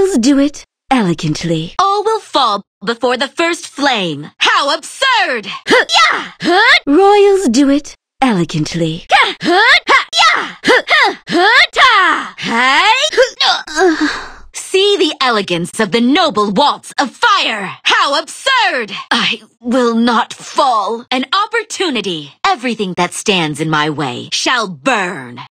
Royals do it elegantly. All will fall before the first flame. How absurd! Royals do it elegantly. See the elegance of the noble waltz of fire! How absurd! I will not fall. An opportunity. Everything that stands in my way shall burn.